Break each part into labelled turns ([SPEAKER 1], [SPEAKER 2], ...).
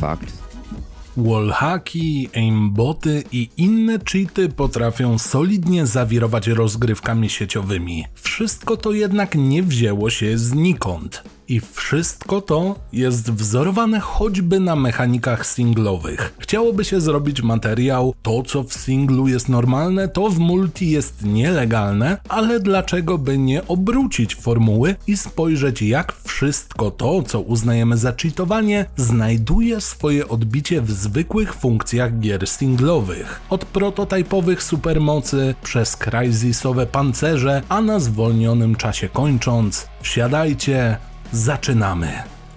[SPEAKER 1] fucked.
[SPEAKER 2] Wallhacki, aimboty i inne cheaty potrafią solidnie zawirować rozgrywkami sieciowymi. Wszystko to jednak nie wzięło się znikąd. I wszystko to jest wzorowane choćby na mechanikach singlowych. Chciałoby się zrobić materiał, to co w singlu jest normalne, to w multi jest nielegalne, ale dlaczego by nie obrócić formuły i spojrzeć, jak wszystko to, co uznajemy za cheatowanie, znajduje swoje odbicie w zwykłych funkcjach gier singlowych. Od prototypowych supermocy, przez crysisowe pancerze, a na zwolnionym czasie kończąc, wsiadajcie, zaczynamy!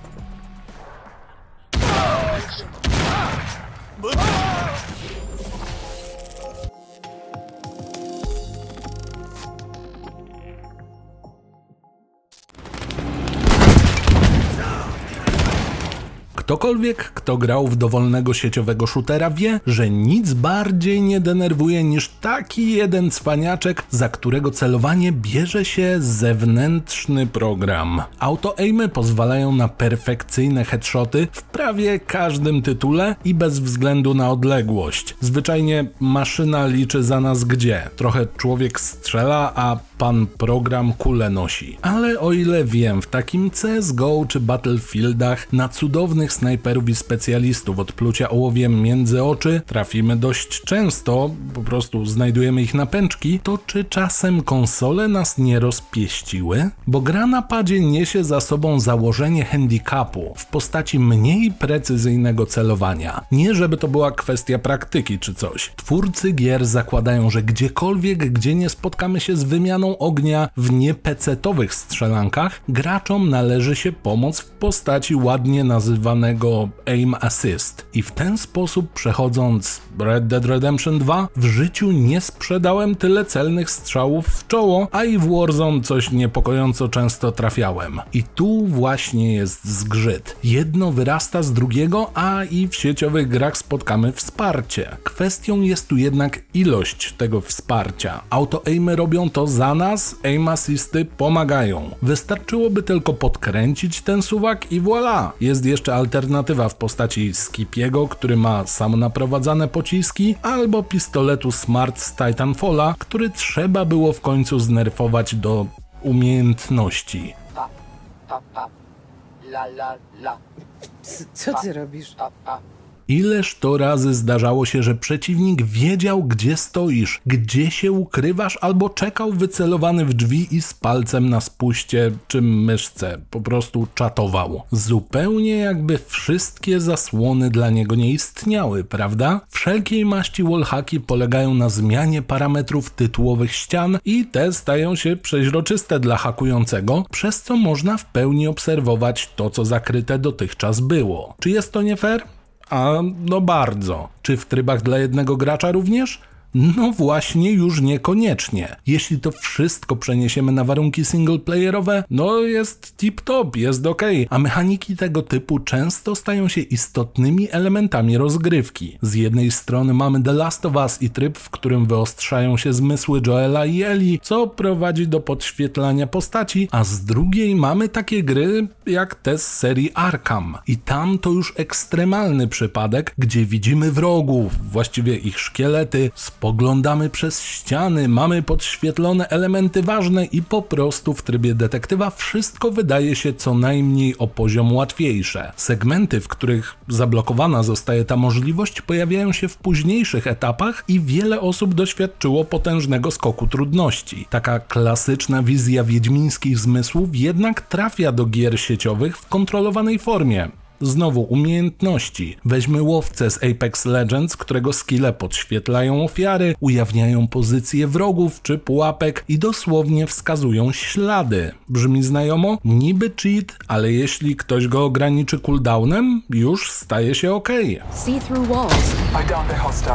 [SPEAKER 2] Ktokolwiek, kto grał w dowolnego sieciowego shootera, wie, że nic bardziej nie denerwuje niż taki jeden cwaniaczek, za którego celowanie bierze się zewnętrzny program. Auto-aimy pozwalają na perfekcyjne headshoty w prawie każdym tytule i bez względu na odległość. Zwyczajnie maszyna liczy za nas gdzie. Trochę człowiek strzela, a pan program kulę nosi. Ale o ile wiem, w takim CSGO czy Battlefieldach na cudownych snajperów i specjalistów od plucia ołowiem między oczy trafimy dość często, po prostu znajdujemy ich na pęczki, to czy czasem konsole nas nie rozpieściły? Bo gra na padzie niesie za sobą założenie handicapu w postaci mniej precyzyjnego celowania. Nie żeby to była kwestia praktyki czy coś. Twórcy gier zakładają, że gdziekolwiek, gdzie nie spotkamy się z wymianą ognia w niepecetowych strzelankach, graczom należy się pomoc w postaci ładnie nazywanego aim assist. I w ten sposób, przechodząc Red Dead Redemption 2, w życiu nie sprzedałem tyle celnych strzałów w czoło, a i w Warzone coś niepokojąco często trafiałem. I tu właśnie jest zgrzyt. Jedno wyrasta z drugiego, a i w sieciowych grach spotkamy wsparcie. Kwestią jest tu jednak ilość tego wsparcia. Auto-aimy robią to za nas, aim assisty pomagają. Wystarczyłoby tylko podkręcić ten suwak i voilà! Jest jeszcze alternatywa w postaci Skipiego, który ma samonaprowadzane pociski, albo pistoletu Smart z Titanfalla, który trzeba było w końcu znerfować do umiejętności.
[SPEAKER 1] Co ty robisz?
[SPEAKER 2] Ileż to razy zdarzało się, że przeciwnik wiedział, gdzie stoisz, gdzie się ukrywasz, albo czekał wycelowany w drzwi i z palcem na spuście czy myszce po prostu czatował. Zupełnie jakby wszystkie zasłony dla niego nie istniały, prawda? Wszelkiej maści wallhacki polegają na zmianie parametrów tytułowych ścian i te stają się przeźroczyste dla hakującego, przez co można w pełni obserwować to, co zakryte dotychczas było. Czy jest to nie fair? A no bardzo. Czy w trybach dla jednego gracza również? No właśnie już niekoniecznie. Jeśli to wszystko przeniesiemy na warunki singleplayerowe, no jest tip-top, jest ok, a mechaniki tego typu często stają się istotnymi elementami rozgrywki. Z jednej strony mamy The Last of Us i tryb, w którym wyostrzają się zmysły Joela i Ellie, co prowadzi do podświetlania postaci, a z drugiej mamy takie gry jak te z serii Arkham. I tam to już ekstremalny przypadek, gdzie widzimy wrogów, właściwie ich szkielety, spoglądamy przez ściany, mamy podświetlone elementy ważne i po prostu w trybie detektywa wszystko wydaje się co najmniej o poziom łatwiejsze. Segmenty, w których zablokowana zostaje ta możliwość, pojawiają się w późniejszych etapach i wiele osób doświadczyło potężnego skoku trudności. Taka klasyczna wizja wiedźmińskich zmysłów jednak trafia do gier sieciowych w kontrolowanej formie. Znowu umiejętności. Weźmy łowcę z Apex Legends, którego skille podświetlają ofiary, ujawniają pozycje wrogów czy pułapek i dosłownie wskazują ślady. Brzmi znajomo? Niby cheat, ale jeśli ktoś go ograniczy cooldownem, już staje się ok.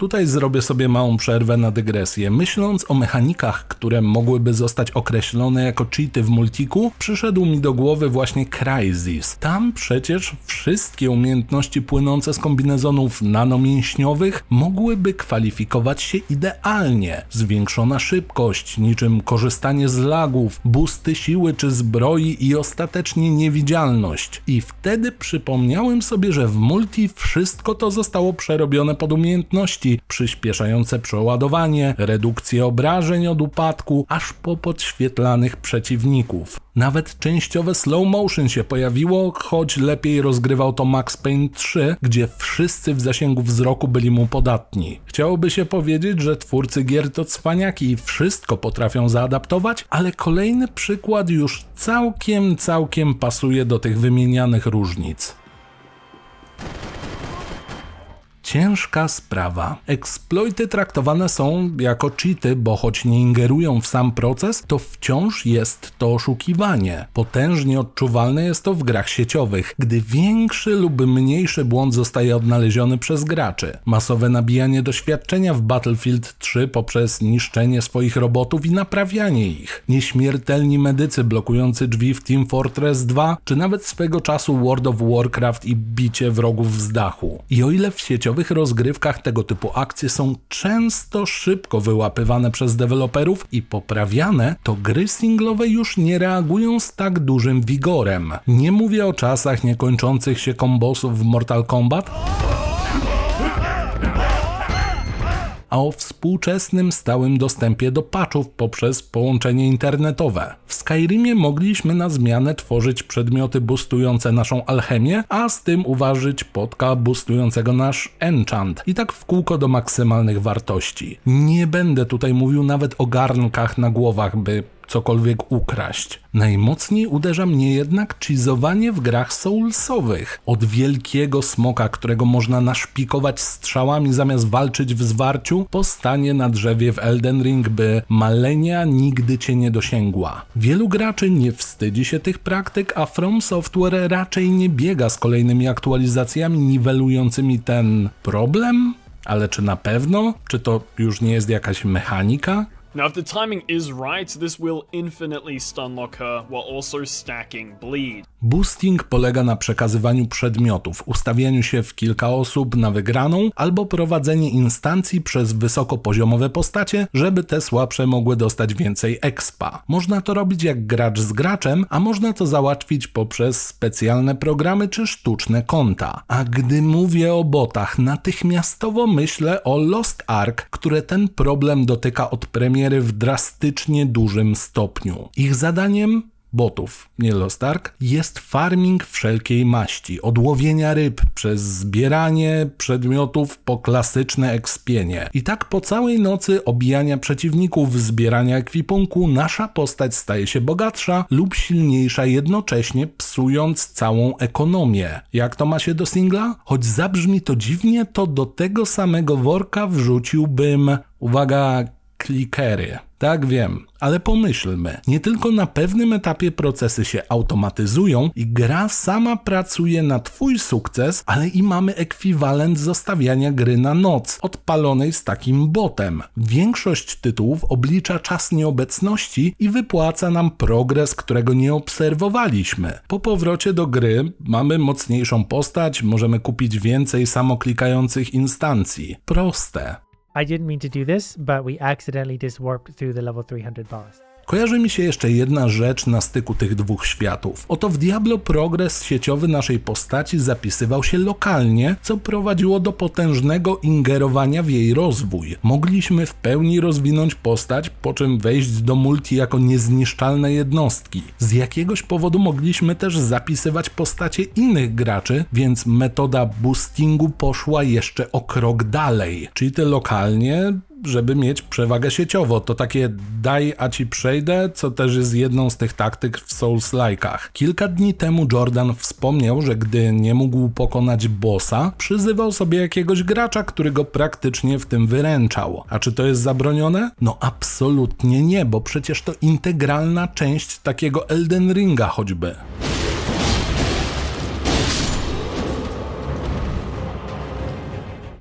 [SPEAKER 2] Tutaj zrobię sobie małą przerwę na dygresję. Myśląc o mechanikach, które mogłyby zostać określone jako cheaty w multiku, przyszedł mi do głowy właśnie Crysis. Tam przecież wszystkie umiejętności płynące z kombinezonów nanomięśniowych mogłyby kwalifikować się idealnie. Zwiększona szybkość, niczym korzystanie z lagów, boosty siły czy zbroi i ostatecznie niewidzialność. I wtedy przypomniałem sobie, że w multi wszystko to zostało przerobione pod umiejętności przyspieszające przeładowanie, redukcję obrażeń od upadku, aż po podświetlanych przeciwników. Nawet częściowe slow motion się pojawiło, choć lepiej rozgrywał to Max Payne 3, gdzie wszyscy w zasięgu wzroku byli mu podatni. Chciałoby się powiedzieć, że twórcy gier to cwaniaki i wszystko potrafią zaadaptować, ale kolejny przykład już całkiem pasuje do tych wymienianych różnic. Ciężka sprawa. Exploity traktowane są jako cheaty, bo choć nie ingerują w sam proces, to wciąż jest to oszukiwanie. Potężnie odczuwalne jest to w grach sieciowych, gdy większy lub mniejszy błąd zostaje odnaleziony przez graczy. Masowe nabijanie doświadczenia w Battlefield 3 poprzez niszczenie swoich robotów i naprawianie ich. Nieśmiertelni medycy blokujący drzwi w Team Fortress 2, czy nawet swego czasu World of Warcraft i bicie wrogów z dachu. I o ile w sieciowych rozgrywkach tego typu akcje są często szybko wyłapywane przez deweloperów i poprawiane, to gry singlowe już nie reagują z tak dużym wigorem. Nie mówię o czasach niekończących się kombosów w Mortal Kombat, a o współczesnym stałym dostępie do patchów poprzez połączenie internetowe. W Skyrimie mogliśmy na zmianę tworzyć przedmioty boostujące naszą alchemię, a z tym uważać potka boostującego nasz enchant i tak w kółko do maksymalnych wartości. Nie będę tutaj mówił nawet o garnkach na głowach, by cokolwiek ukraść. Najmocniej uderza mnie jednak cheezowanie w grach soulsowych. Od wielkiego smoka, którego można naszpikować strzałami zamiast walczyć w zwarciu, po stanie na drzewie w Elden Ring, by malenia nigdy cię nie dosięgła. Wielu graczy nie wstydzi się tych praktyk, a From Software raczej nie biega z kolejnymi aktualizacjami niwelującymi ten problem? Ale czy na pewno? Czy to już nie jest jakaś mechanika?
[SPEAKER 1] Now, if the timing is right, this will infinitely stunlock her while also stacking bleed.
[SPEAKER 2] Boosting polega na przekazywaniu przedmiotów, ustawianiu się w kilka osób na wygraną albo prowadzenie instancji przez wysokopoziomowe postacie, żeby te słabsze mogły dostać więcej expa. Można to robić jak gracz z graczem, a można to załatwić poprzez specjalne programy czy sztuczne konta. A gdy mówię o botach, natychmiastowo myślę o Lost Ark, które ten problem dotyka od premiery w drastycznie dużym stopniu. Ich zadaniem botów, nie Lost Ark, jest farming wszelkiej maści, od łowienia ryb przez zbieranie przedmiotów po klasyczne ekspienie. I tak po całej nocy obijania przeciwników, zbierania ekwipunku, nasza postać staje się bogatsza lub silniejsza, jednocześnie psując całą ekonomię. Jak to ma się do singla? Choć zabrzmi to dziwnie, to do tego samego worka wrzuciłbym, uwaga, klikery. Tak, wiem, ale pomyślmy. Nie tylko na pewnym etapie procesy się automatyzują i gra sama pracuje na twój sukces, ale i mamy ekwiwalent zostawiania gry na noc, odpalonej z takim botem. Większość tytułów oblicza czas nieobecności i wypłaca nam progres, którego nie obserwowaliśmy. Po powrocie do gry mamy mocniejszą postać, możemy kupić więcej samoklikających instancji. Proste.
[SPEAKER 3] I didn't mean to do this, but we accidentally just warped through the level 300 boss.
[SPEAKER 2] Kojarzy mi się jeszcze jedna rzecz na styku tych dwóch światów. Oto w Diablo progres sieciowy naszej postaci zapisywał się lokalnie, co prowadziło do potężnego ingerowania w jej rozwój. Mogliśmy w pełni rozwinąć postać, po czym wejść do multi jako niezniszczalne jednostki. Z jakiegoś powodu mogliśmy też zapisywać postacie innych graczy, więc metoda boostingu poszła jeszcze o krok dalej. Czyli te lokalnie, żeby mieć przewagę sieciowo. To takie daj, a ci przejdę, co też jest jedną z tych taktyk w Souls-like'ach. Kilka dni temu Jordan wspomniał, że gdy nie mógł pokonać bossa, przyzywał sobie jakiegoś gracza, który go praktycznie w tym wyręczał. A czy to jest zabronione? No absolutnie nie, bo przecież to integralna część takiego Elden Ringa choćby.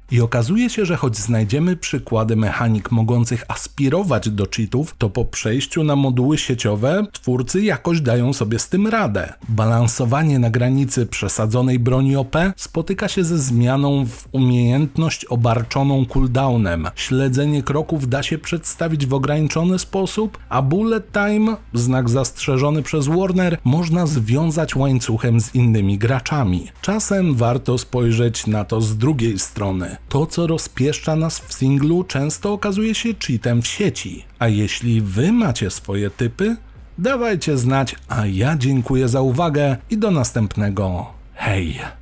[SPEAKER 2] I okazuje się, że choć znajdziemy przykłady mechanik mogących aspirować do cheatów, to po przejściu na moduły sieciowe twórcy jakoś dają sobie z tym radę. Balansowanie na granicy przesadzonej broni OP spotyka się ze zmianą w umiejętność obarczoną cooldownem. Śledzenie kroków da się przedstawić w ograniczony sposób, a bullet time, znak zastrzeżony przez Warner, można związać łańcuchem z innymi graczami. Czasem warto spojrzeć na to z drugiej strony. To, co rozpieszcza nas w singlu, często okazuje się cheatem w sieci. A jeśli wy macie swoje typy, dawajcie znać, a ja dziękuję za uwagę i do następnego. Hej!